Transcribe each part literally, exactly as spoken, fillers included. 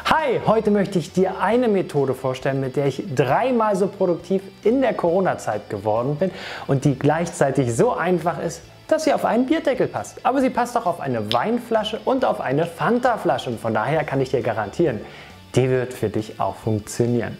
Hi, heute möchte ich dir eine Methode vorstellen, mit der ich dreimal so produktiv in der Corona-Zeit geworden bin und die gleichzeitig so einfach ist, dass sie auf einen Bierdeckel passt. Aber sie passt auch auf eine Weinflasche und auf eine Fanta-Flasche und von daher kann ich dir garantieren, die wird für dich auch funktionieren.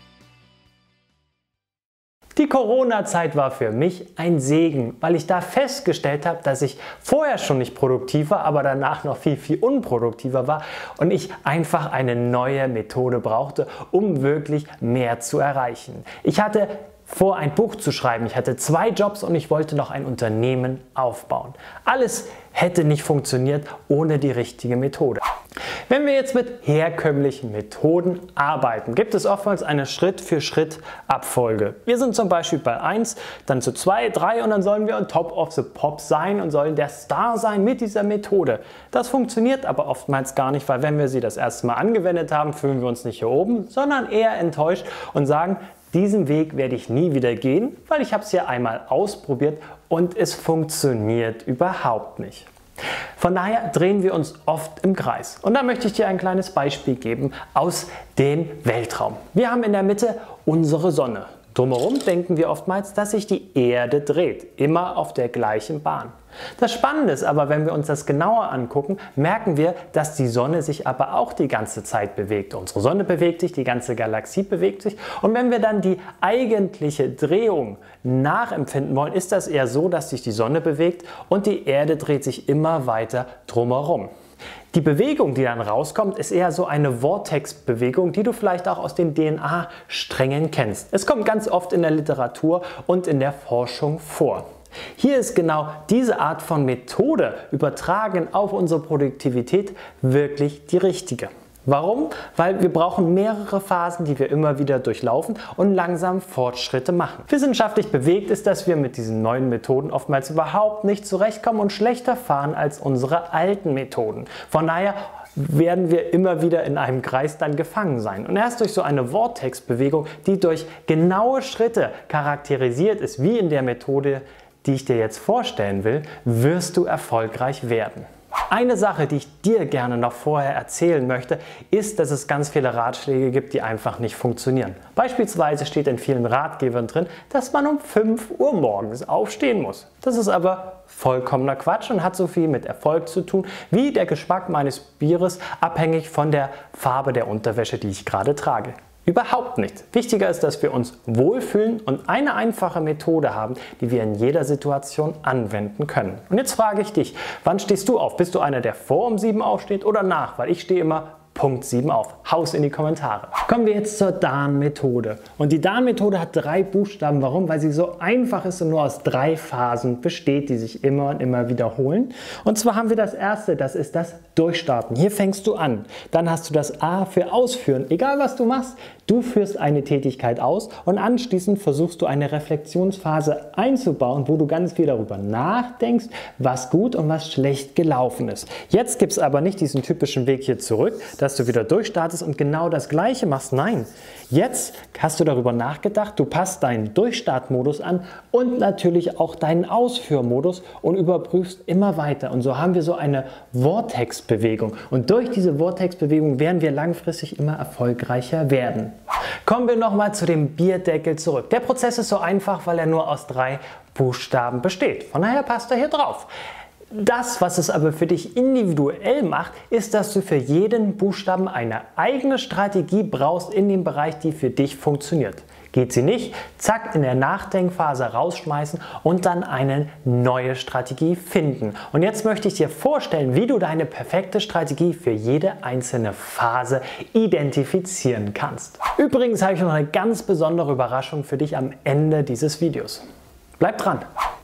Die Corona-Zeit war für mich ein Segen, weil ich da festgestellt habe, dass ich vorher schon nicht produktiv war, aber danach noch viel, viel unproduktiver war und ich einfach eine neue Methode brauchte, um wirklich mehr zu erreichen. Ich hatte vor, ein Buch zu schreiben, ich hatte zwei Jobs und ich wollte noch ein Unternehmen aufbauen. Alles hätte nicht funktioniert ohne die richtige Methode. Wenn wir jetzt mit herkömmlichen Methoden arbeiten, gibt es oftmals eine Schritt-für-Schritt-Abfolge. Wir sind zum Beispiel bei eins, dann zu zwei, drei und dann sollen wir on top of the pops sein und sollen der Star sein mit dieser Methode. Das funktioniert aber oftmals gar nicht, weil wenn wir sie das erste Mal angewendet haben, fühlen wir uns nicht hier oben, sondern eher enttäuscht und sagen, diesen Weg werde ich nie wieder gehen, weil ich habe es ja einmal ausprobiert und es funktioniert überhaupt nicht. Von daher drehen wir uns oft im Kreis. Und da möchte ich dir ein kleines Beispiel geben aus dem Weltraum. Wir haben in der Mitte unsere Sonne. Drumherum denken wir oftmals, dass sich die Erde dreht, immer auf der gleichen Bahn. Das Spannende ist aber, wenn wir uns das genauer angucken, merken wir, dass die Sonne sich aber auch die ganze Zeit bewegt. Unsere Sonne bewegt sich, die ganze Galaxie bewegt sich und wenn wir dann die eigentliche Drehung nachempfinden wollen, ist das eher so, dass sich die Sonne bewegt und die Erde dreht sich immer weiter drumherum. Die Bewegung, die dann rauskommt, ist eher so eine Vortex-Bewegung, die du vielleicht auch aus den D N A-Strängen kennst. Es kommt ganz oft in der Literatur und in der Forschung vor. Hier ist genau diese Art von Methode übertragen auf unsere Produktivität wirklich die richtige. Warum? Weil wir brauchen mehrere Phasen, die wir immer wieder durchlaufen und langsam Fortschritte machen. Wissenschaftlich bewegt ist, dass wir mit diesen neuen Methoden oftmals überhaupt nicht zurechtkommen und schlechter fahren als unsere alten Methoden. Von daher werden wir immer wieder in einem Kreis dann gefangen sein. Und erst durch so eine Vortex-Bewegung, die durch genaue Schritte charakterisiert ist, wie in der Methode, die ich dir jetzt vorstellen will, wirst du erfolgreich werden. Eine Sache, die ich dir gerne noch vorher erzählen möchte, ist, dass es ganz viele Ratschläge gibt, die einfach nicht funktionieren. Beispielsweise steht in vielen Ratgebern drin, dass man um fünf Uhr morgens aufstehen muss. Das ist aber vollkommener Quatsch und hat so viel mit Erfolg zu tun, wie der Geschmack meines Bieres abhängig von der Farbe der Unterwäsche, die ich gerade trage. Überhaupt nicht. Wichtiger ist, dass wir uns wohlfühlen und eine einfache Methode haben, die wir in jeder Situation anwenden können. Und jetzt frage ich dich, wann stehst du auf? Bist du einer, der vor um sieben aufsteht oder nach? Weil ich stehe immer Punkt sieben auf. Haus in die Kommentare. Kommen wir jetzt zur D A N-Methode. Und die D A N-Methode hat drei Buchstaben. Warum? Weil sie so einfach ist und nur aus drei Phasen besteht, die sich immer und immer wiederholen. Und zwar haben wir das erste, das ist das Durchstarten. Hier fängst du an. Dann hast du das A für Ausführen. Egal was du machst, du führst eine Tätigkeit aus und anschließend versuchst du eine Reflexionsphase einzubauen, wo du ganz viel darüber nachdenkst, was gut und was schlecht gelaufen ist. Jetzt gibt es aber nicht diesen typischen Weg hier zurück, dass du wieder durchstartest und genau das Gleiche machst. Nein, jetzt hast du darüber nachgedacht, du passt deinen Durchstartmodus an und natürlich auch deinen Ausführmodus und überprüfst immer weiter. Und so haben wir so eine Vortex-Bewegung. Und durch diese Vortex-Bewegung werden wir langfristig immer erfolgreicher werden. Kommen wir nochmal zu dem Bierdeckel zurück. Der Prozess ist so einfach, weil er nur aus drei Buchstaben besteht. Von daher passt er hier drauf. Das, was es aber für dich individuell macht, ist, dass du für jeden Buchstaben eine eigene Strategie brauchst in dem Bereich, die für dich funktioniert. Geht sie nicht, zack, in der Nachdenkphase rausschmeißen und dann eine neue Strategie finden. Und jetzt möchte ich dir vorstellen, wie du deine perfekte Strategie für jede einzelne Phase identifizieren kannst. Übrigens habe ich noch eine ganz besondere Überraschung für dich am Ende dieses Videos. Bleib dran!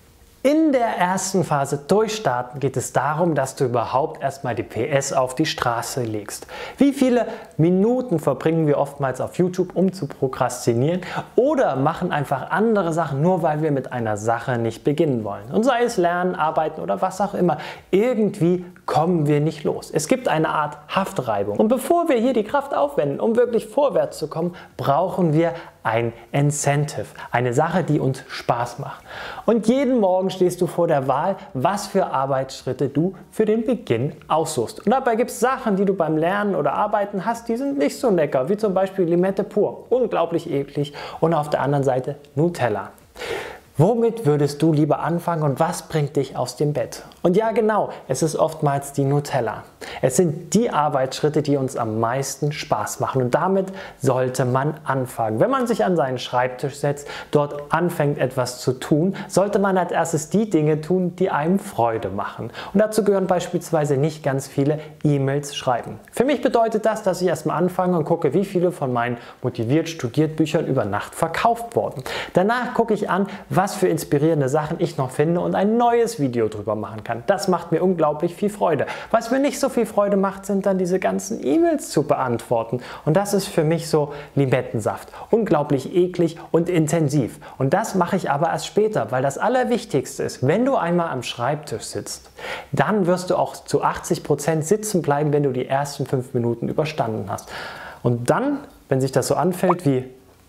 In der ersten Phase Durchstarten geht es darum, dass du überhaupt erstmal die P S auf die Straße legst. Wie viele Minuten verbringen wir oftmals auf YouTube, um zu prokrastinieren oder machen einfach andere Sachen, nur weil wir mit einer Sache nicht beginnen wollen. Und sei es Lernen, Arbeiten oder was auch immer, irgendwie kommen wir nicht los. Es gibt eine Art Haftreibung. Und bevor wir hier die Kraft aufwenden, um wirklich vorwärts zu kommen, brauchen wir ein Incentive, eine Sache, die uns Spaß macht. Und jeden Morgen stehst du vor der Wahl, was für Arbeitsschritte du für den Beginn aussuchst. Und dabei gibt es Sachen, die du beim Lernen oder Arbeiten hast, die sind nicht so lecker, wie zum Beispiel Limette pur, unglaublich eklig, und auf der anderen Seite Nutella. Womit würdest du lieber anfangen und was bringt dich aus dem Bett? Und ja genau, es ist oftmals die Nutella. Es sind die Arbeitsschritte, die uns am meisten Spaß machen, und damit sollte man anfangen. Wenn man sich an seinen Schreibtisch setzt, dort anfängt etwas zu tun, sollte man als erstes die Dinge tun, die einem Freude machen. Und dazu gehören beispielsweise nicht ganz viele E-Mails schreiben. Für mich bedeutet das, dass ich erstmal anfange und gucke, wie viele von meinen motiviert studiert Büchern über Nacht verkauft wurden. Danach gucke ich an, was für inspirierende Sachen ich noch finde und ein neues Video drüber machen kann. Das macht mir unglaublich viel Freude. Was mir nicht so viel Freude macht, sind dann diese ganzen E-Mails zu beantworten. Und das ist für mich so Limettensaft. Unglaublich eklig und intensiv. Und das mache ich aber erst später, weil das Allerwichtigste ist, wenn du einmal am Schreibtisch sitzt, dann wirst du auch zu achtzig Prozent sitzen bleiben, wenn du die ersten fünf Minuten überstanden hast. Und dann, wenn sich das so anfällt wie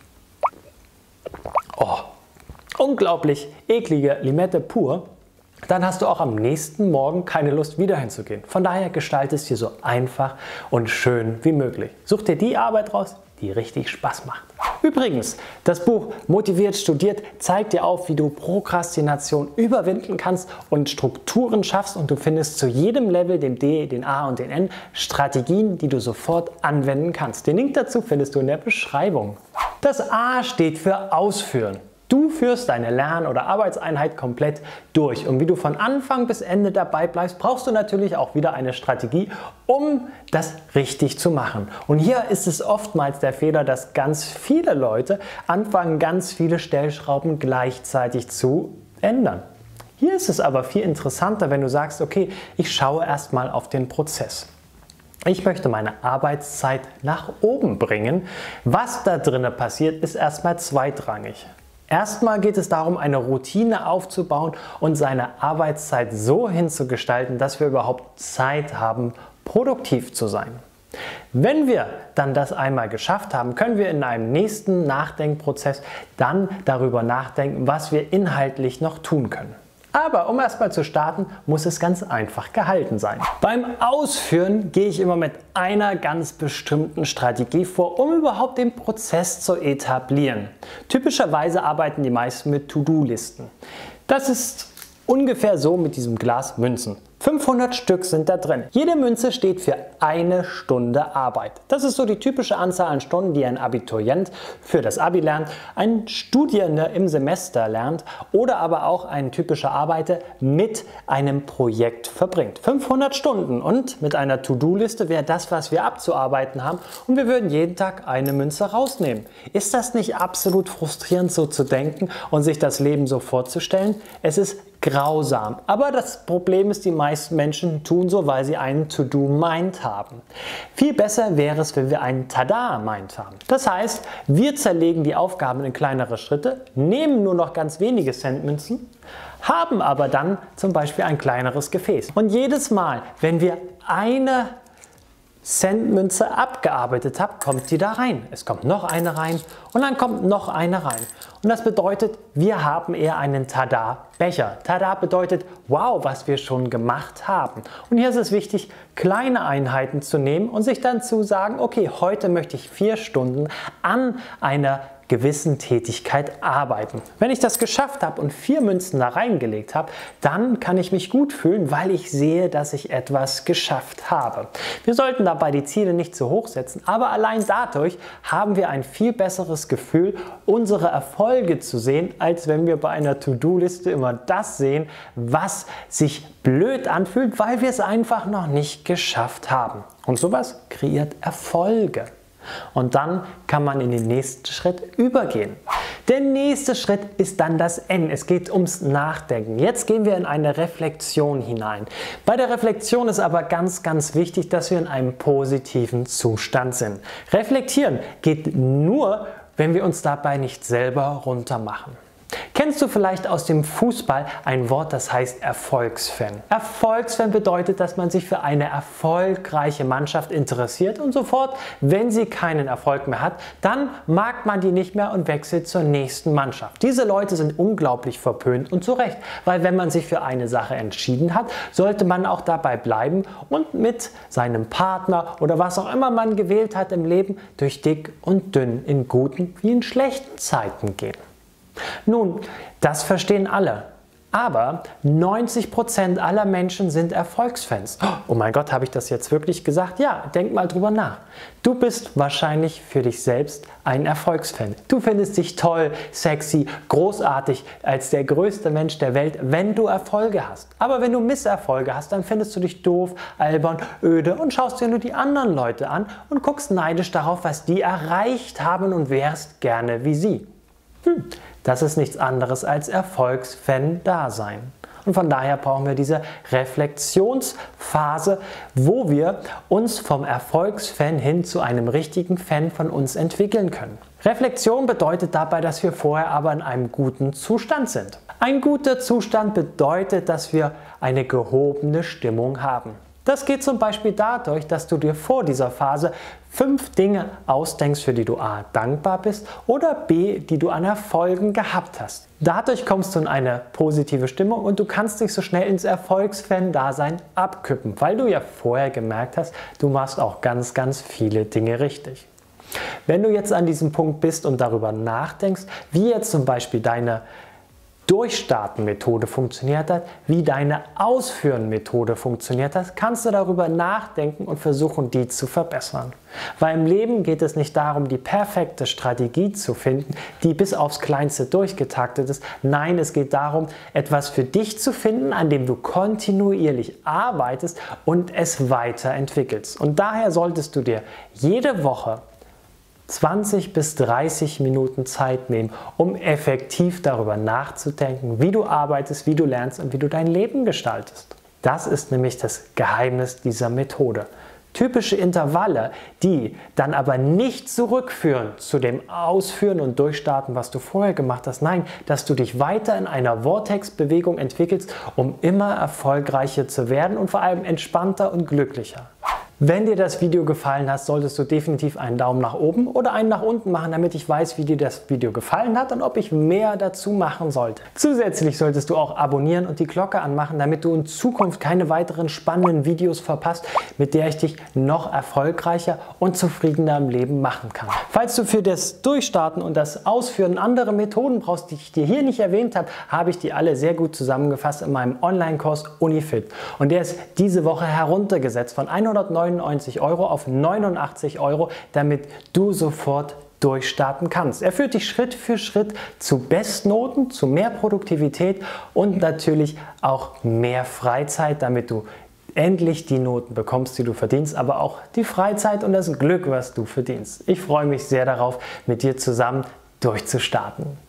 oh, unglaublich eklige Limette pur, dann hast du auch am nächsten Morgen keine Lust, wieder hinzugehen. Von daher gestalte es dir so einfach und schön wie möglich. Such dir die Arbeit raus, die richtig Spaß macht. Übrigens, das Buch Motiviert studiert zeigt dir auf, wie du Prokrastination überwinden kannst und Strukturen schaffst, und du findest zu jedem Level, dem D, den A und den N, Strategien, die du sofort anwenden kannst. Den Link dazu findest du in der Beschreibung. Das A steht für Ausführen. Du führst deine Lern- oder Arbeitseinheit komplett durch, und wie du von Anfang bis Ende dabei bleibst, brauchst du natürlich auch wieder eine Strategie, um das richtig zu machen. Und hier ist es oftmals der Fehler, dass ganz viele Leute anfangen, ganz viele Stellschrauben gleichzeitig zu ändern. Hier ist es aber viel interessanter, wenn du sagst, okay, ich schaue erstmal auf den Prozess. Ich möchte meine Arbeitszeit nach oben bringen. Was da drinnen passiert, ist erstmal zweitrangig. Erstmal geht es darum, eine Routine aufzubauen und seine Arbeitszeit so hinzugestalten, dass wir überhaupt Zeit haben, produktiv zu sein. Wenn wir dann das einmal geschafft haben, können wir in einem nächsten Nachdenkprozess dann darüber nachdenken, was wir inhaltlich noch tun können. Aber um erstmal zu starten, muss es ganz einfach gehalten sein. Beim Ausführen gehe ich immer mit einer ganz bestimmten Strategie vor, um überhaupt den Prozess zu etablieren. Typischerweise arbeiten die meisten mit To-Do-Listen. Das ist ungefähr so mit diesem Glas Münzen. fünfhundert Stück sind da drin. Jede Münze steht für eine Stunde Arbeit. Das ist so die typische Anzahl an Stunden, die ein Abiturient für das Abi lernt, ein Studierender im Semester lernt oder aber auch ein typischer Arbeiter mit einem Projekt verbringt. fünfhundert Stunden, und mit einer To-Do-Liste wäre das, was wir abzuarbeiten haben, und wir würden jeden Tag eine Münze rausnehmen. Ist das nicht absolut frustrierend, so zu denken und sich das Leben so vorzustellen? Es ist grausam. Aber das Problem ist, die meisten Menschen tun so, weil sie einen To-Do-Mind haben. Viel besser wäre es, wenn wir einen Tada-Mind haben. Das heißt, wir zerlegen die Aufgaben in kleinere Schritte, nehmen nur noch ganz wenige Centmünzen, haben aber dann zum Beispiel ein kleineres Gefäß. Und jedes Mal, wenn wir eine Centmünze abgearbeitet habe, kommt die da rein. Es kommt noch eine rein und dann kommt noch eine rein. Und das bedeutet, wir haben eher einen Tada-Becher. Tada bedeutet, wow, was wir schon gemacht haben. Und hier ist es wichtig, kleine Einheiten zu nehmen und sich dann zu sagen, okay, heute möchte ich vier Stunden an einer gewissen Tätigkeit arbeiten. Wenn ich das geschafft habe und vier Münzen da reingelegt habe, dann kann ich mich gut fühlen, weil ich sehe, dass ich etwas geschafft habe. Wir sollten dabei die Ziele nicht zu hoch setzen, aber allein dadurch haben wir ein viel besseres Gefühl, unsere Erfolge zu sehen, als wenn wir bei einer To-Do-Liste immer das sehen, was sich blöd anfühlt, weil wir es einfach noch nicht geschafft haben. Und sowas kreiert Erfolge. Und dann kann man in den nächsten Schritt übergehen. Der nächste Schritt ist dann das N. Es geht ums Nachdenken. Jetzt gehen wir in eine Reflexion hinein. Bei der Reflexion ist aber ganz, ganz wichtig, dass wir in einem positiven Zustand sind. Reflektieren geht nur, wenn wir uns dabei nicht selber runtermachen. Kennst du vielleicht aus dem Fußball ein Wort, das heißt Erfolgsfan? Erfolgsfan bedeutet, dass man sich für eine erfolgreiche Mannschaft interessiert und sofort, wenn sie keinen Erfolg mehr hat, dann mag man die nicht mehr und wechselt zur nächsten Mannschaft. Diese Leute sind unglaublich verpönt und zu Recht, weil wenn man sich für eine Sache entschieden hat, sollte man auch dabei bleiben und mit seinem Partner oder was auch immer man gewählt hat im Leben durch dick und dünn in guten wie in schlechten Zeiten gehen. Nun, das verstehen alle, aber neunzig Prozent aller Menschen sind Erfolgsfans. Oh mein Gott, habe ich das jetzt wirklich gesagt? Ja, denk mal drüber nach. Du bist wahrscheinlich für dich selbst ein Erfolgsfan. Du findest dich toll, sexy, großartig, als der größte Mensch der Welt, wenn du Erfolge hast. Aber wenn du Misserfolge hast, dann findest du dich doof, albern, öde und schaust dir nur die anderen Leute an und guckst neidisch darauf, was die erreicht haben und wärst gerne wie sie. Hm, das ist nichts anderes als Erfolgsfan-Dasein. Und von daher brauchen wir diese Reflexionsphase, wo wir uns vom Erfolgsfan hin zu einem richtigen Fan von uns entwickeln können. Reflexion bedeutet dabei, dass wir vorher aber in einem guten Zustand sind. Ein guter Zustand bedeutet, dass wir eine gehobene Stimmung haben. Das geht zum Beispiel dadurch, dass du dir vor dieser Phase fünf Dinge ausdenkst, für die du a. dankbar bist oder b. die du an Erfolgen gehabt hast. Dadurch kommst du in eine positive Stimmung und du kannst dich so schnell ins Erfolgsfan-Dasein abkippen, weil du ja vorher gemerkt hast, du machst auch ganz, ganz viele Dinge richtig. Wenn du jetzt an diesem Punkt bist und darüber nachdenkst, wie jetzt zum Beispiel deine Durchstarten-Methode funktioniert hat, wie deine Ausführen-Methode funktioniert hat, kannst du darüber nachdenken und versuchen, die zu verbessern. Weil im Leben geht es nicht darum, die perfekte Strategie zu finden, die bis aufs Kleinste durchgetaktet ist. Nein, es geht darum, etwas für dich zu finden, an dem du kontinuierlich arbeitest und es weiterentwickelst. Und daher solltest du dir jede Woche zwanzig bis dreißig Minuten Zeit nehmen, um effektiv darüber nachzudenken, wie du arbeitest, wie du lernst und wie du dein Leben gestaltest. Das ist nämlich das Geheimnis dieser Methode. Typische Intervalle, die dann aber nicht zurückführen zu dem Ausführen und Durchstarten, was du vorher gemacht hast. Nein, dass du dich weiter in einer Vortex-Bewegung entwickelst, um immer erfolgreicher zu werden und vor allem entspannter und glücklicher. Wenn dir das Video gefallen hat, solltest du definitiv einen Daumen nach oben oder einen nach unten machen, damit ich weiß, wie dir das Video gefallen hat und ob ich mehr dazu machen sollte. Zusätzlich solltest du auch abonnieren und die Glocke anmachen, damit du in Zukunft keine weiteren spannenden Videos verpasst, mit der ich dich noch erfolgreicher und zufriedener im Leben machen kann. Falls du für das Durchstarten und das Ausführen andere Methoden brauchst, die ich dir hier nicht erwähnt habe, habe ich die alle sehr gut zusammengefasst in meinem Online-Kurs UniFit. Und der ist diese Woche heruntergesetzt von hundertneunundneunzig Euro auf neunundachtzig Euro, damit du sofort durchstarten kannst. Er führt dich Schritt für Schritt zu Bestnoten, zu mehr Produktivität und natürlich auch mehr Freizeit, damit du endlich die Noten bekommst, die du verdienst, aber auch die Freizeit und das Glück, was du verdienst. Ich freue mich sehr darauf, mit dir zusammen durchzustarten.